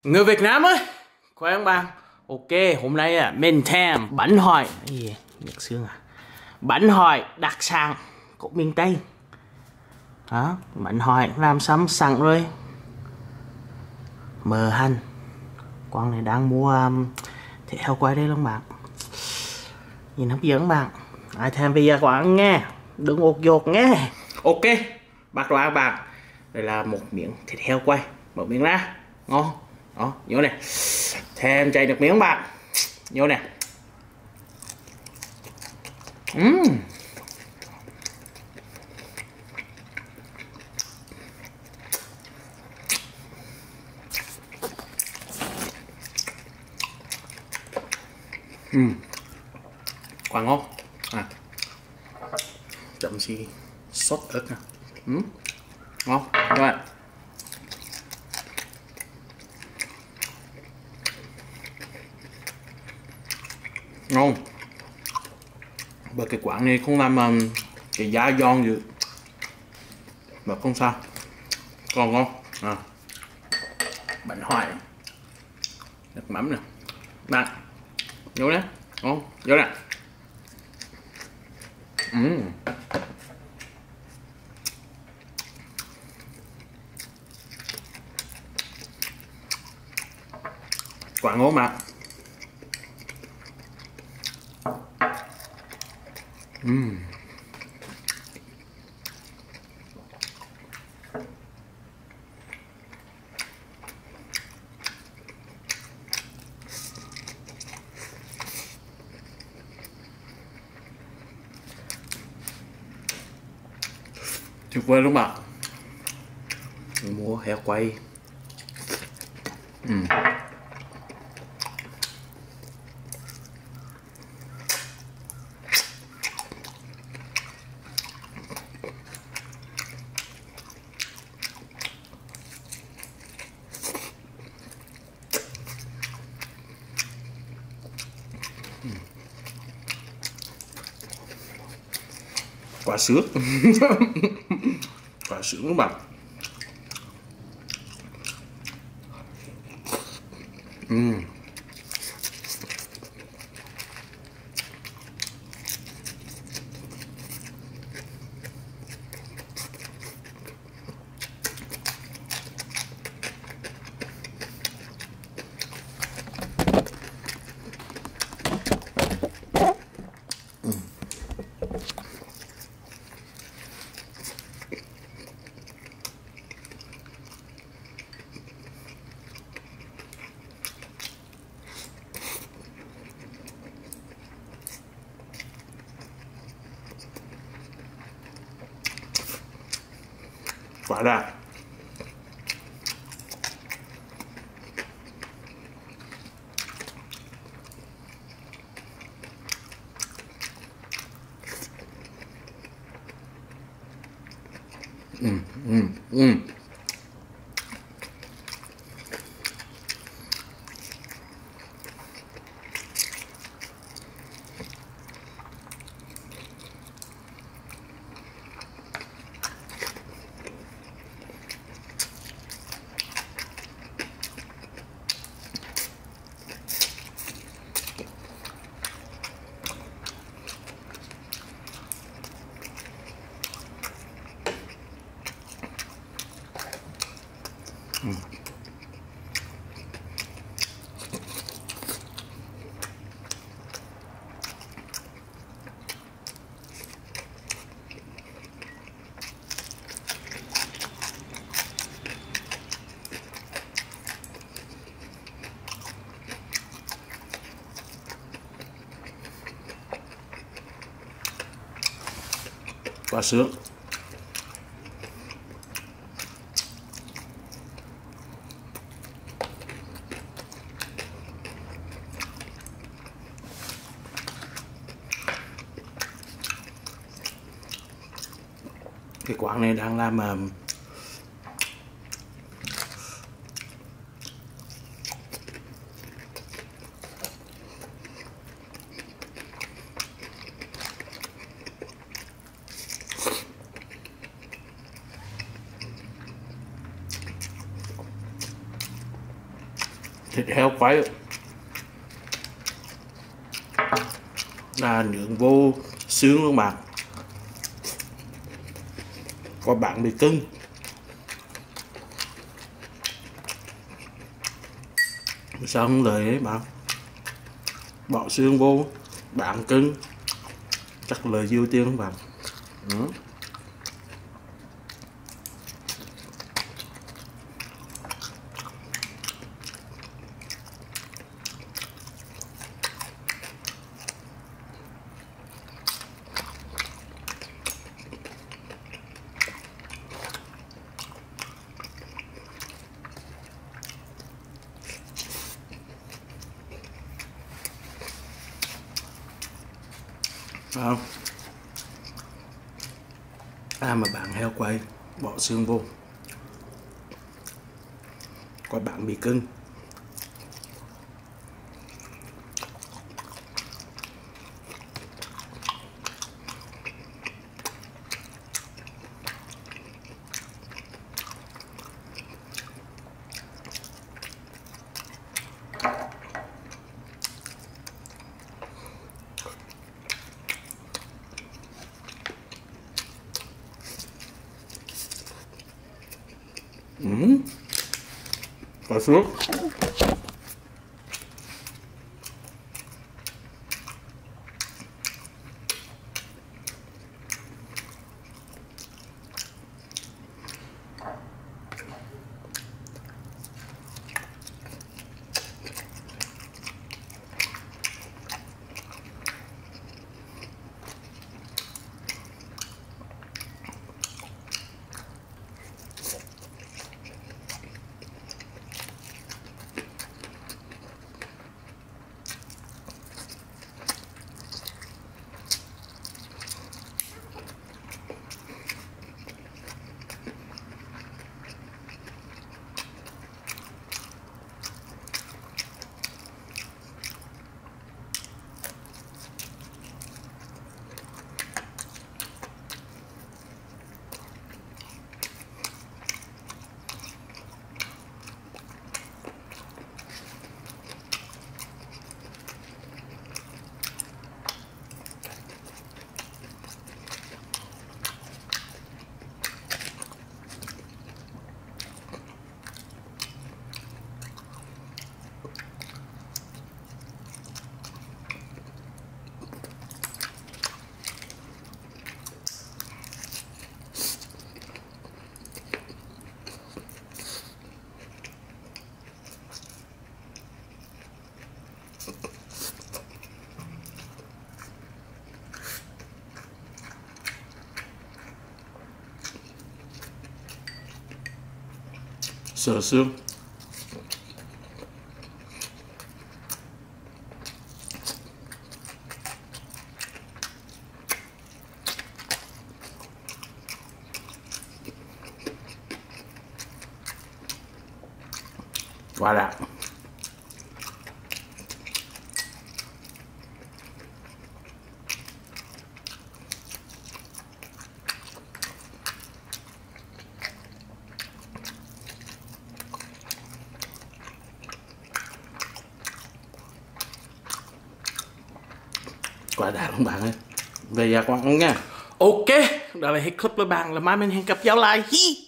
Người Việt Nam ơi, khỏe không bạn? Ok, hôm nay mình thèm bánh hỏi gì? Nhật xương à? Bánh hỏi đặc sản của miền Tây. Đó, bánh hỏi làm xong sẵn rồi. Mờ hành. Quang này đang mua thịt heo quay đây luôn bạn. Nhìn hấp dẫn bạn. Ai thèm về nhà quán nghe, đừng ột dột nghe. Ok, bắt đầu ăn bạn. Đây là một miếng thịt heo quay, mở miếng ra, ngon. Đó, nhớ nè, thèm chảy được miếng bạn, nhớ nè. Quá ngon. Chậm xì sốt ớt nè. Ngon các bạn. Ngon. Bởi cái quán này không làm cái giá giòn dữ mà không sao, còn ngon. Bánh hoài nước mắm nè bạn, nhớ nè, ngon, nhớ nè. Quá ngon mà. Tuyệt vời luôn bạn. Mua heo quay. Quá sướng. Quá sướng luôn bạn. Quá đã. Quá sướng. Cái quán này đang làm thịt heo quay là nướng vô xương luôn bạn. Có bạn bị cưng. Xong rồi ấy bạn, bỏ xương vô bạn cưng chắc lời ưu tiên các bạn. Không mà bạn heo quay bỏ xương vô có bạn bị cưng. Có sướng. Sờ xương. Quá đã. Quá đã luôn bạn ơi. Về nhà con ăn nha. Ok, đó là hết clip với bạn, là mai mình hẹn gặp nhau lại. Hi.